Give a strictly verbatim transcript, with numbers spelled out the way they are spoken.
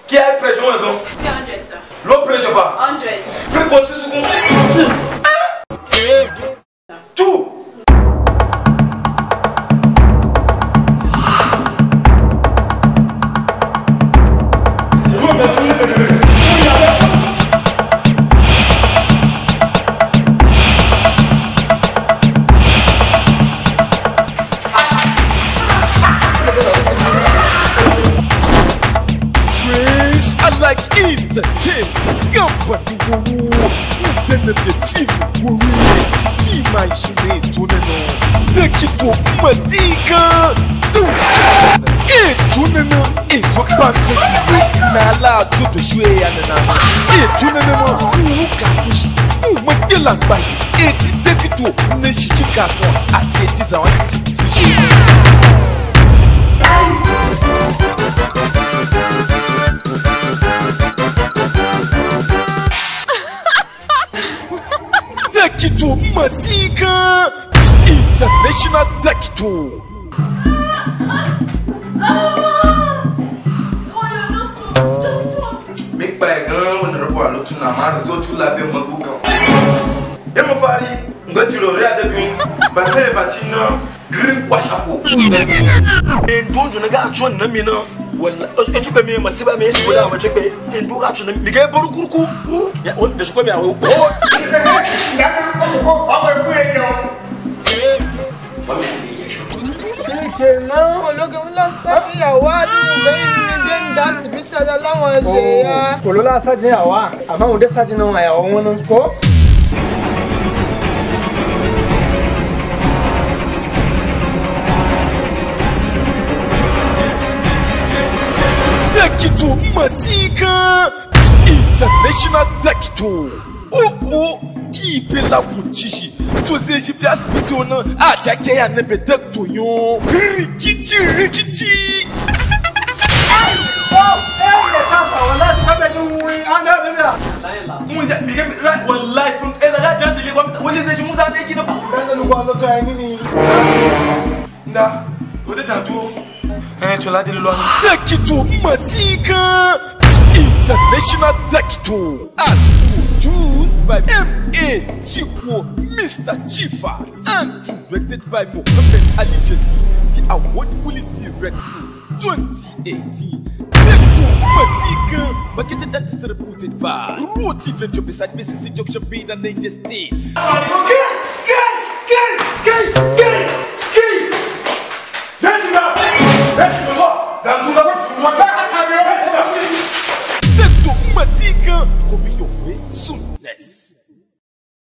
Qui a pression donc? hundred, sir. Low pressure va? hundred. Fréquence seconde? Two. Two. Like entertain, company woo, then the film woo, he might shoot to the no. Take it to Madika, do it to the no, it to Panty, Nala to the Shway and another. It to the no, who can't see, who might be like by it, take it to Nishikato, I take this out. Dakito Madika International Dakito. Make by a girl on the report look to Namar, so to la belle Maguka. Emofari, got you already doing, but tell Patino, green quashapo. And don't you got one Namino? Well, I took a me, Masiba, Miss, without a check, and do actually Miguel Boruku. Yeah, what the square? Não, olha lá sadia wa ni ben da sibita da lawan je ya. Ko la sadia wa, amma wanda sadia nan ya won ko? Dakito Madika International Dakito. Oh oh, qui peut la boutique? Tous ces gens qui aspirent à attaquer un ébédec to yon. Rikichi, rikichi. Oh, eh, le papa, voilà, tu vas faire du oui, ah non, mais là. Muja, Miguel, right, one life from Ella just the one. What is it? Musa, they give up. Ndio nilikuwa ndoka nini? Nda, wote tantu. Eh, chola de lolo. Dakito Madika International Dakito. As produced by M A Chikwo, Mister Chifa, and directed by Mohammed Ali Jazzy, the award-winning director, twenty eighteen. Dakito Madika, marketed and distributed by Roti Venture beside Mississippi Junction B and Niger State. Gay, gay, gay, gay, gay, gay. Let's go. Let's go. Zandu la Dakito Madika, coming your way soon.